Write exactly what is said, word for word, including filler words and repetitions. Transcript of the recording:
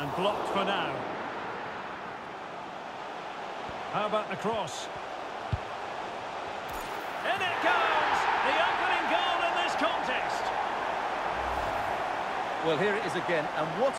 And blocked for now. How about the cross? In it goes! The opening goal in this contest. Well, here it is again, and what